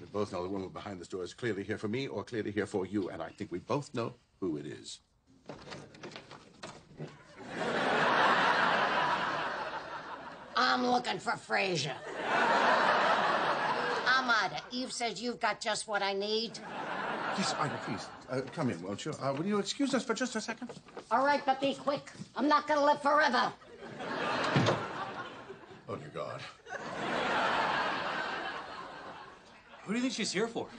We both know the woman behind this door is clearly here for me or clearly here for you, and I think we both know who it is. I'm looking for Frasier. Amada, Eve says you've got just what I need. Yes, Ida, please, come in, won't you? Will you excuse us for just a second? All right, but be quick. I'm not gonna live forever. Oh, dear God. Who do you think she's here for?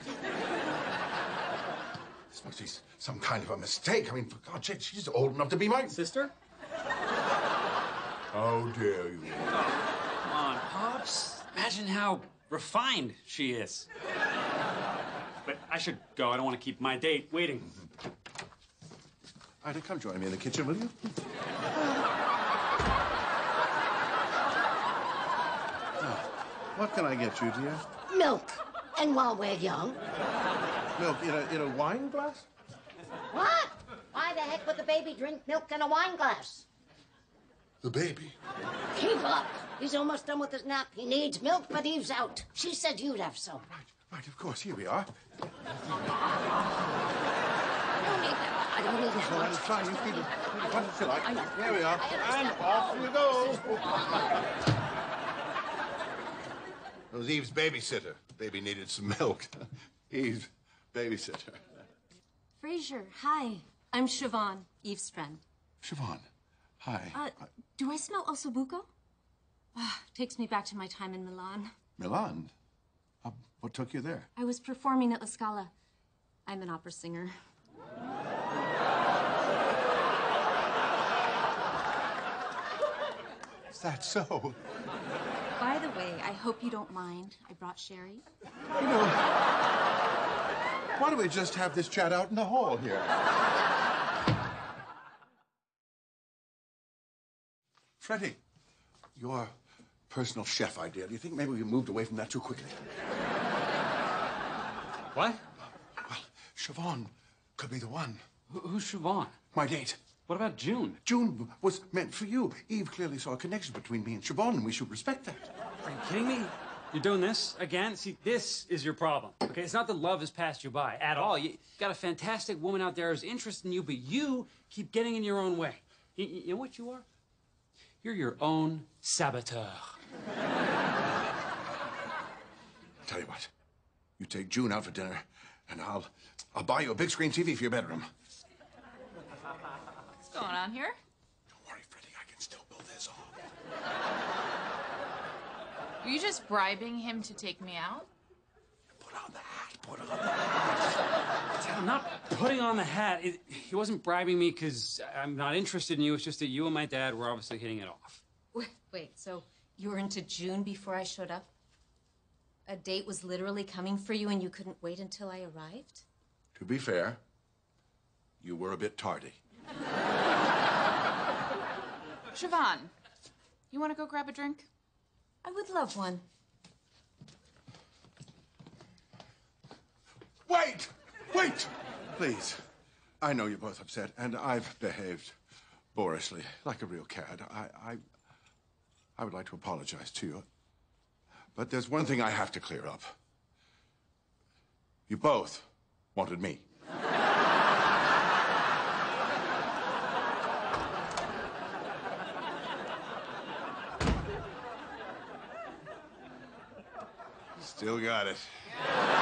This must be some kind of a mistake. I mean, for God's sake, she's old enough to be my Sister? How dare you? Come on, Pops. Imagine how refined she is. But I should go. I don't want to keep my date waiting. Ida, come join me in the kitchen, will you? What can I get you, dear? Milk. And while we're young. Milk in a wine glass? What? Why the heck would the baby drink milk in a wine glass? The baby. Keep up. He's almost done with his nap. He needs milk, but Eve's out. She said you'd have some. Right, of course. Here we are. I don't need that. I don't need that Well, much. it's fine. You keep it what you like. I know. Here we are. And off you go. It was Eve's babysitter. Baby needed some milk. Eve's babysitter. Frasier, hi. I'm Shavon, Eve's friend. Shavon, hi. Do I smell ossobuco? Takes me back to my time in Milan. Milan? What took you there? I was performing at La Scala. I'm an opera singer. Is that so? By the way, I hope you don't mind. I brought sherry. You know, why don't we just have this chat out in the hall here? Freddie, your personal chef idea, do you think maybe we moved away from that too quickly? What? Well, Shavon could be the one. Who's Shavon? My date. What about June? June was meant for you. Eve clearly saw a connection between me and Shavon, and we should respect that. Are you kidding me? You're doing this again? See, this is your problem, okay? It's not that love has passed you by at all. You got a fantastic woman out there who's interested in you, but you keep getting in your own way. You know what you are? You're your own saboteur. Tell you what, you take June out for dinner, and I'll buy you a big screen TV for your bedroom. What's going on here? Don't worry, Freddie, I can still pull this off. Are you just bribing him to take me out? Put on the hat, put on the hat. I'm not putting on the hat. He wasn't bribing me because I'm not interested in you. It's just that you and my dad were obviously hitting it off. Wait, so you were into June before I showed up? A date was literally coming for you and you couldn't wait until I arrived? To be fair, you were a bit tardy. Shavon, you want to go grab a drink? I would love one. Wait! Wait! Please. I know you're both upset, and I've behaved boorishly, like a real cad. I would like to apologize to you. But there's one thing I have to clear up. You both wanted me. Still got it.